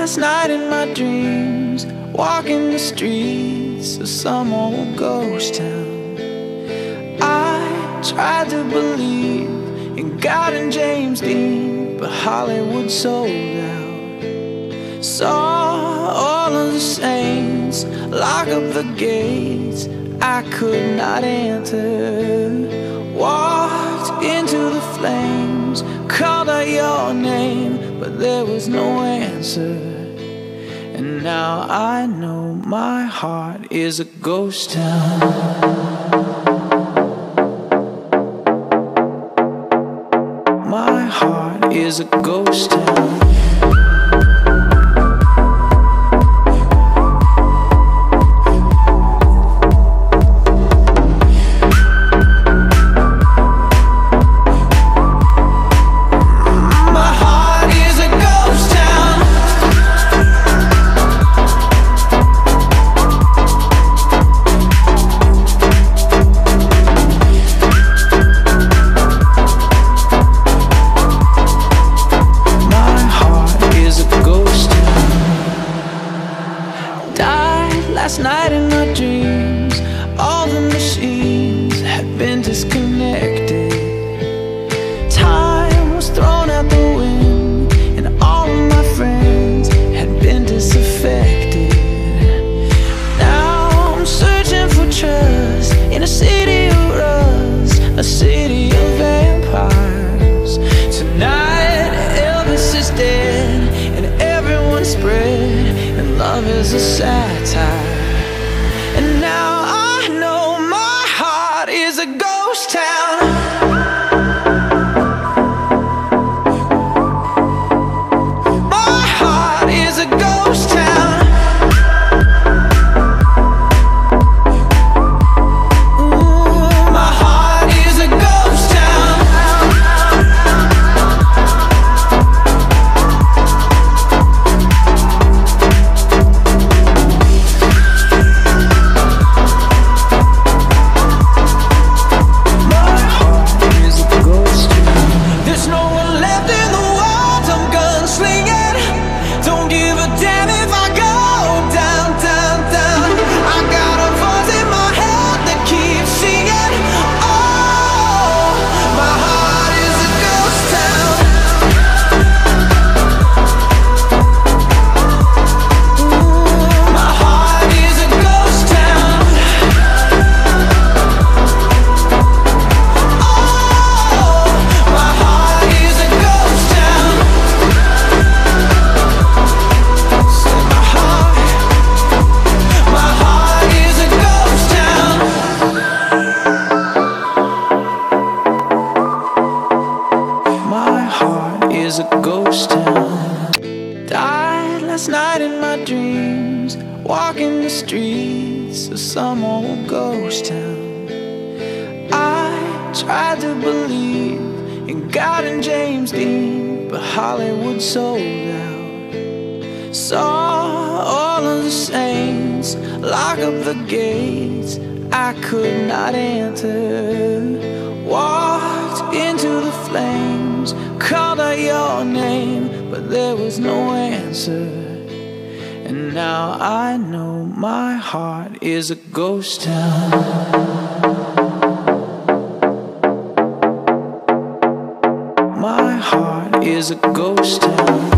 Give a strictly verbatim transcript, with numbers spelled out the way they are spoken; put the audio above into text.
last night in my dreams, walking the streets of some old ghost town. I tried to believe in God and James Dean, but Hollywood sold out. Saw all of the saints lock up the gates I could not enter. Walked into the flames, called out your name, but there was no answer. And now I know my heart is a ghost town. My heart is a ghost town. Last night in my dreams, all the machines had been disconnected. Time was thrown out the wind, and all of my friends had been disaffected. Now I'm searching for trust in a city of rust, a city of vampires. Tonight Elvis is dead, and everyone's spread, and love is a satire. And now I know my heart is a ghost town. My heart is a ghost town. Ooh, my heart is a ghost town. Is a ghost town. Died last night in my dreams, walking the streets of some old ghost town. I tried to believe in God and James Dean, but Hollywood sold out. Saw all of the saints lock up the gates I could not enter. Walked into the flames, called out your name, but there was no answer. And now I know my heart is a ghost town. My heart is a ghost town.